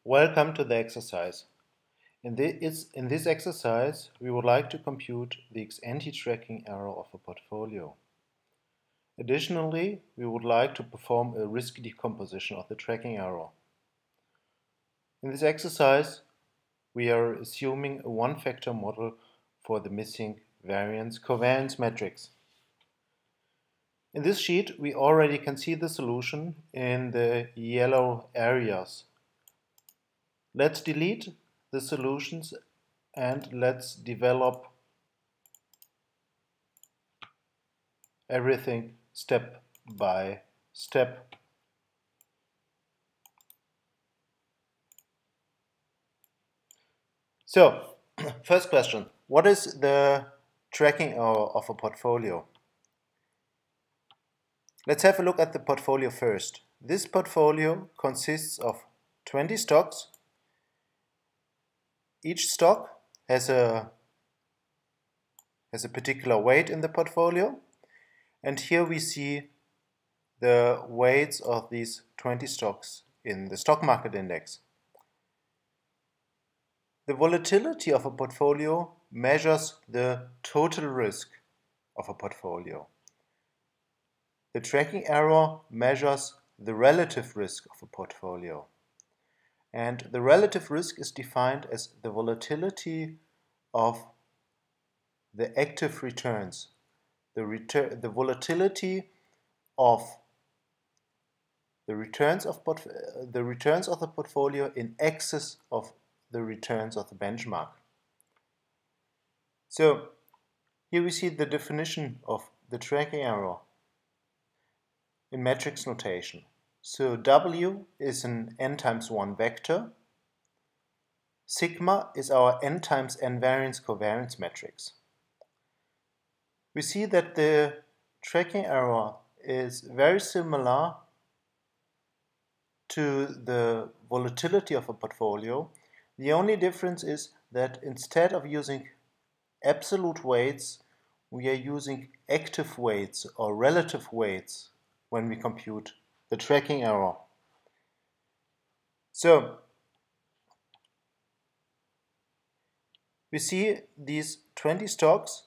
Welcome to the exercise. In this exercise, we would like to compute the ex-ante tracking error of a portfolio. Additionally, we would like to perform a risk decomposition of the tracking error. In this exercise, we are assuming a one-factor model for the missing variance-covariance matrix. In this sheet, we already can see the solution in the yellow areas. Let's delete the solutions and let's develop everything step by step. So, first question, what is the tracking error of a portfolio? Let's have a look at the portfolio first. This portfolio consists of 20 stocks. Each stock has a particular weight in the portfolio, and here we see the weights of these 20 stocks in the stock market index. The volatility of a portfolio measures the total risk of a portfolio. The tracking error measures the relative risk of a portfolio. And the relative risk is defined as the volatility of the active returns, the volatility of the returns of the portfolio in excess of the returns of the benchmark. So here we see the definition of the tracking error in matrix notation. So W is an n times 1 vector. Sigma is our n times n variance-covariance matrix. We see that the tracking error is very similar to the volatility of a portfolio. The only difference is that instead of using absolute weights, we are using active weights or relative weights when we compute the tracking error. So we see these 20 stocks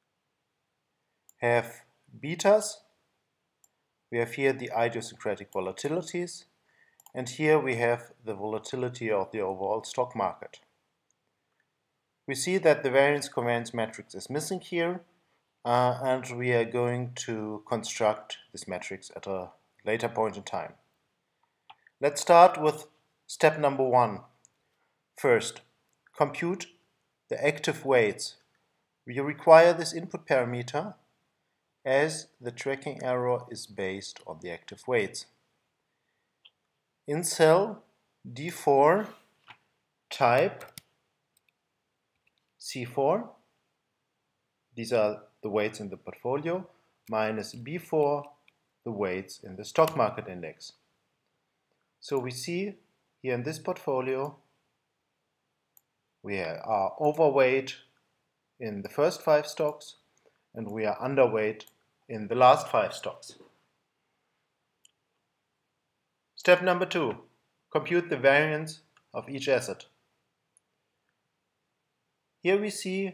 have betas. We have here the idiosyncratic volatilities, and here we have the volatility of the overall stock market. We see that the variance-covariance matrix is missing here, and we are going to construct this matrix at a later point in time. Let's start with step number 1. First, compute the active weights. We require this input parameter as the tracking error is based on the active weights. In cell D4, type C4, these are the weights in the portfolio, minus B4, the weights in the stock market index. So we see here in this portfolio we are overweight in the first 5 stocks and we are underweight in the last 5 stocks. Step number 2, compute the variance of each asset. Here we see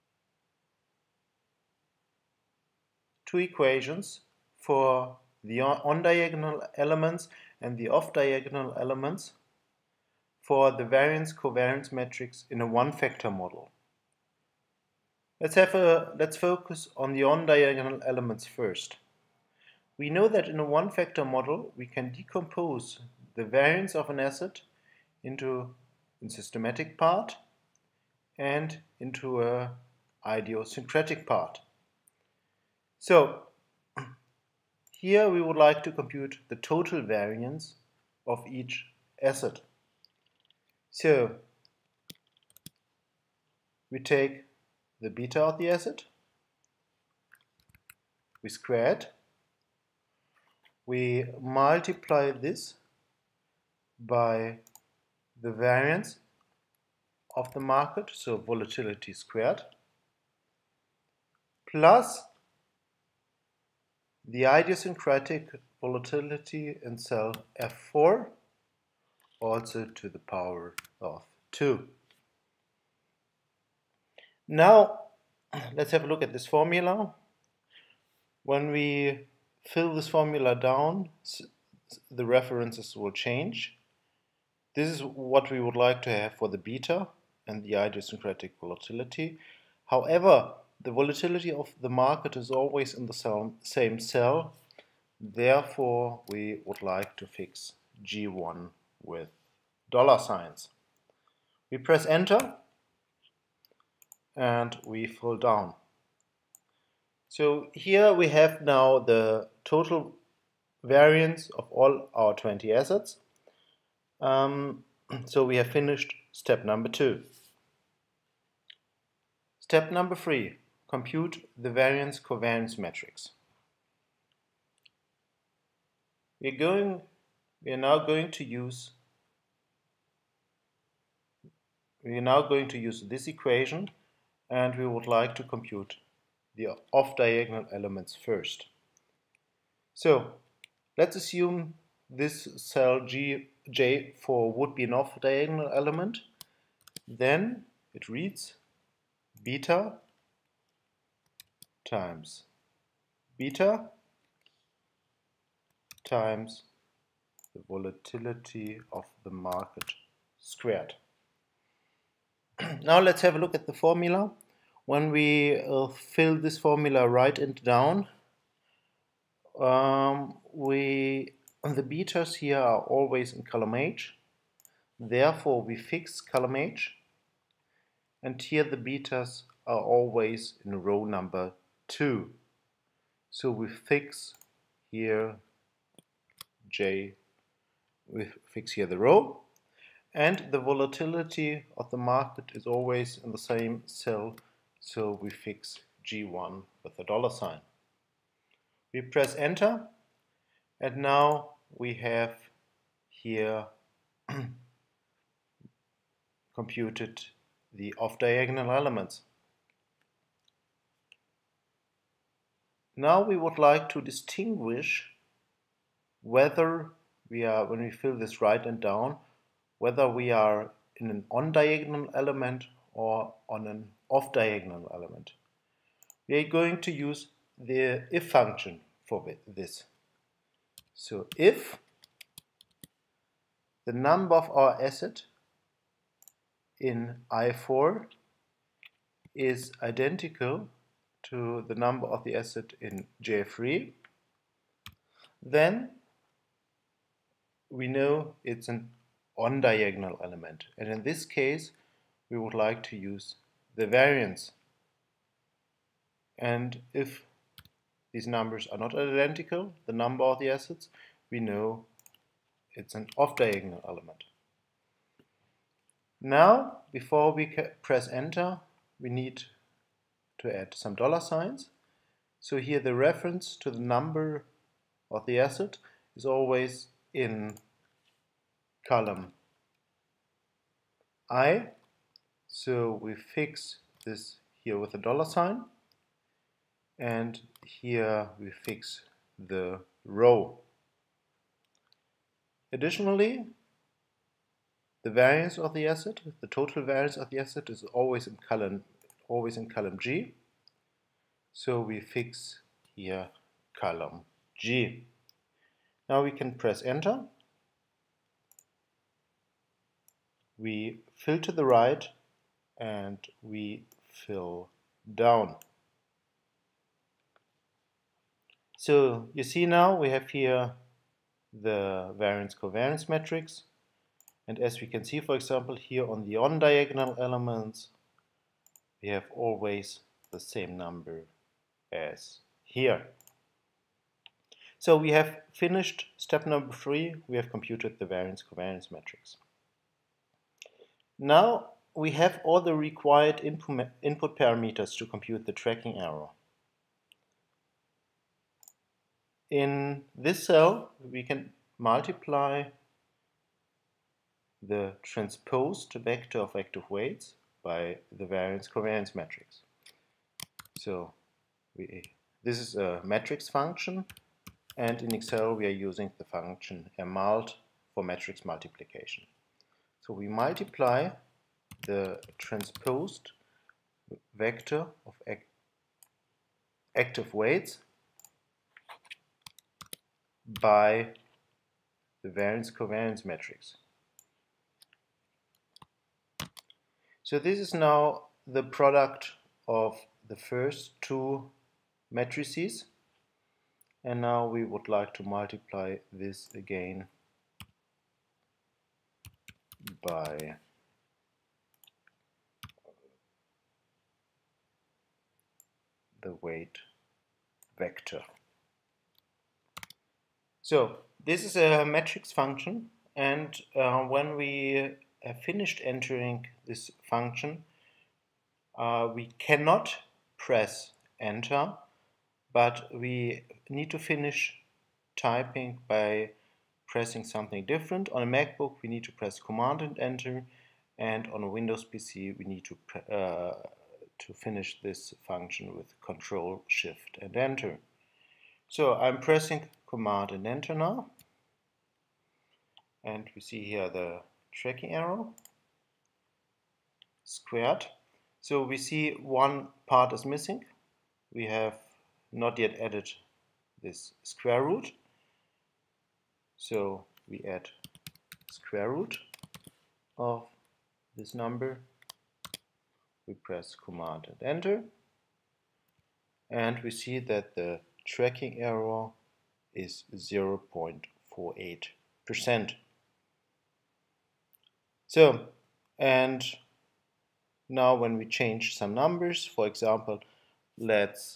2 equations for the on-diagonal elements and the off-diagonal elements for the variance-covariance matrix in a one-factor model. Let's focus on the on-diagonal elements first. We know that in a one-factor model we can decompose the variance of an asset into a systematic part and into an idiosyncratic part. So here we would like to compute the total variance of each asset. So we take the beta of the asset, we square it, we multiply this by the variance of the market, so volatility squared, plus the idiosyncratic volatility in cell F4 also to the power of 2. Now let's have a look at this formula. When we fill this formula down, the references will change. This is what we would like to have for the beta and the idiosyncratic volatility. However, the volatility of the market is always in the same cell. Therefore, we would like to fix G1 with dollar signs. We press enter and we fill down. So here we have now the total variance of all our 20 assets. So we have finished step number 2. Step number 3, compute the variance-covariance matrix. We are now going to use this equation, and we would like to compute the off-diagonal elements first. So let's assume this cell J4 would be an off-diagonal element. Then it reads beta times beta times the volatility of the market squared. Now let's have a look at the formula. When we fill this formula right and down, the betas here are always in column H. Therefore, we fix column H. And here the betas are always in row number 2. So we fix here J, we fix here the row. And the volatility of the market is always in the same cell, so we fix G1 with a dollar sign. We press enter, and now we have here computed the off-diagonal elements. Now we would like to distinguish whether we are, when we fill this right and down, whether we are in an on-diagonal element or on an off-diagonal element. We are going to use the if function for this. So if the number of our asset in I4 is identical to the number of the asset in J3, then we know it's an on-diagonal element, and in this case we would like to use the variance. And if these numbers are not identical, the number of the assets, we know it's an off-diagonal element. Now, before we press enter, we need to add some dollar signs. So here the reference to the number of the asset is always in column I, so we fix this here with a dollar sign, and here we fix the row. Additionally, the variance of the asset, the total variance of the asset, is always in column G, so we fix here column G. Now we can press enter. We fill to the right and we fill down. So you see now we have here the variance-covariance matrix, and as we can see, for example, here on the on-diagonal elements we have always the same number as here. So we have finished step number 3. We have computed the variance-covariance matrix. Now we have all the required input parameters to compute the tracking error. In this cell we can multiply the transposed vector of active weights by the variance-covariance matrix. So this is a matrix function, and in Excel we are using the function mult for matrix multiplication. So we multiply the transposed vector of active weights by the variance-covariance matrix. So this is now the product of the first two matrices, and now we would like to multiply this again by the weight vector. So this is a matrix function, and when we have finished entering this function, we cannot press enter, but we need to finish typing by pressing something different. On a MacBook we need to press Command and Enter, and on a Windows PC we need to finish this function with Control, Shift and Enter. So I'm pressing Command and Enter now, and we see here the tracking arrow squared. So we see one part is missing. We have not yet added this square root. So we add square root of this number. We press Command and Enter, and we see that the tracking error is 0.48%. So, and now when we change some numbers, for example, let's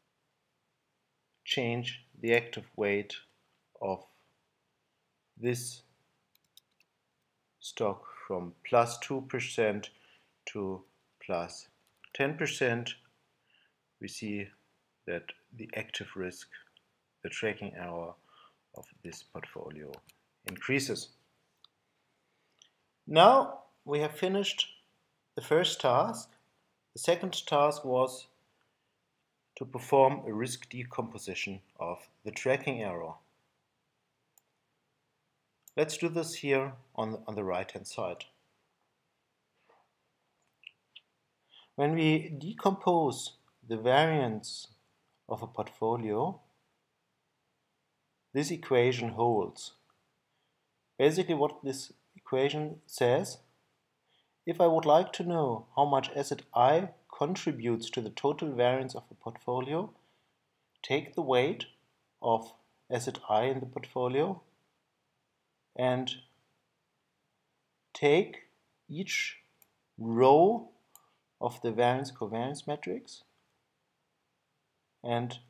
change the active weight of this stock from plus 2% to plus 10%, we see that the active risk, the tracking error of this portfolio increases. Now we have finished the first task. The second task was to perform a risk decomposition of the tracking error. Let's do this here on the right hand side. When we decompose the variance of a portfolio, this equation holds. Basically what this equation says, if I would like to know how much asset I contributes to the total variance of a portfolio, take the weight of asset I in the portfolio and take each row of the variance-covariance matrix and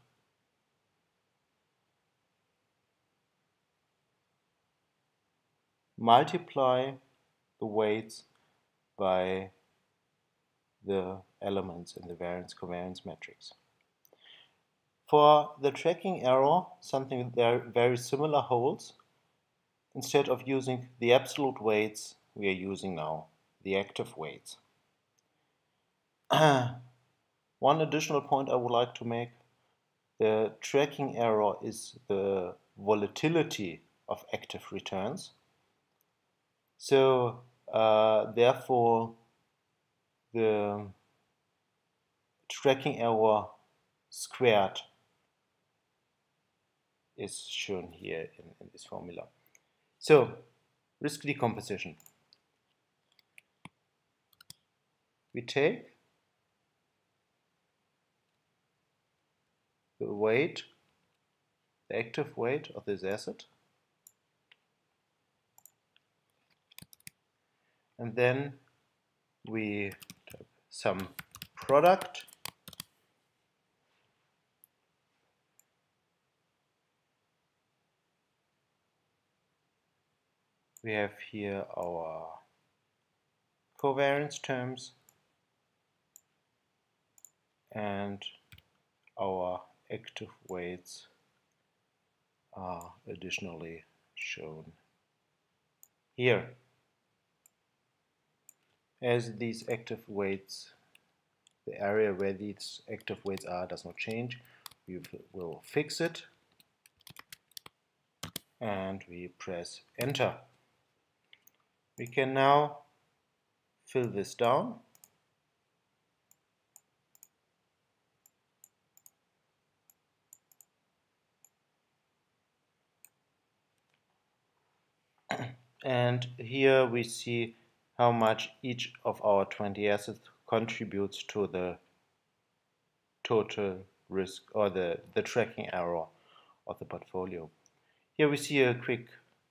multiply the weights by the elements in the variance-covariance matrix. For the tracking error, something very similar holds. Instead of using the absolute weights, we are using now the active weights. One additional point I would like to make: the tracking error is the volatility of active returns. So therefore the tracking error squared is shown here in this formula. So risk decomposition. We take the weight, the active weight of this asset, and then we type some product we have here our covariance terms and our active weights are additionally shown here. As these active weights, the area where these active weights are does not change, we will fix it and we press enter. We can now fill this down. And here we see how much each of our 20 assets contributes to the total risk or the tracking error of the portfolio. Here we see a quick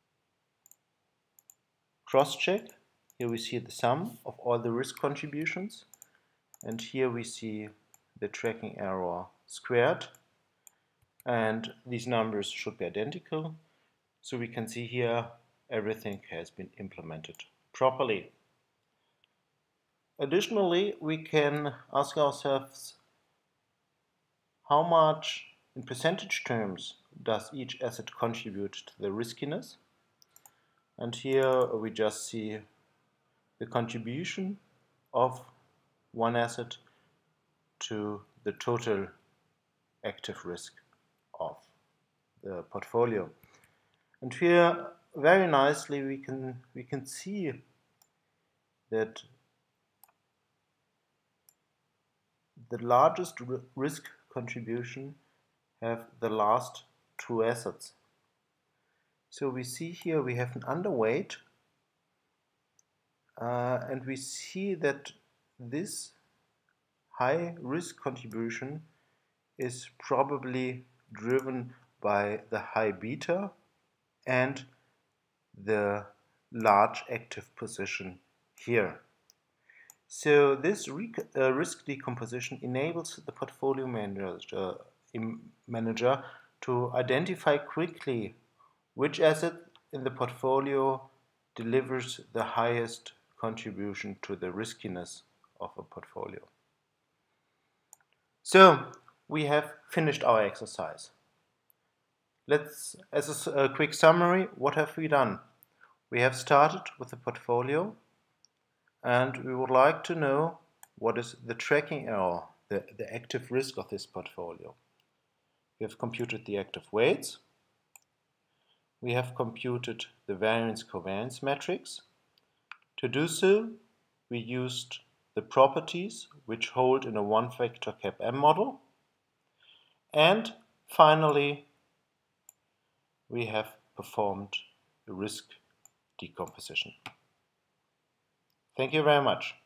cross-check. Here we see the sum of all the risk contributions, and here we see the tracking error squared, and these numbers should be identical. So we can see here everything has been implemented properly. Additionally, we can ask ourselves how much in percentage terms does each asset contribute to the riskiness. And here we just see the contribution of one asset to the total active risk of the portfolio. And here very nicely we can see that the largest risk contribution have the last two assets. So we see here we have an underweight, and we see that this high risk contribution is probably driven by the high beta and the large active position here. So this risk decomposition enables the portfolio manager to identify quickly which asset in the portfolio delivers the highest contribution to the riskiness of a portfolio. So we have finished our exercise. As a quick summary, what have we done? We have started with the portfolio, and we would like to know what is the tracking error, the active risk of this portfolio. We have computed the active weights. We have computed the variance-covariance matrix. To do so, we used the properties which hold in a one-factor CAPM model. And finally, we have performed a risk decomposition. Thank you very much.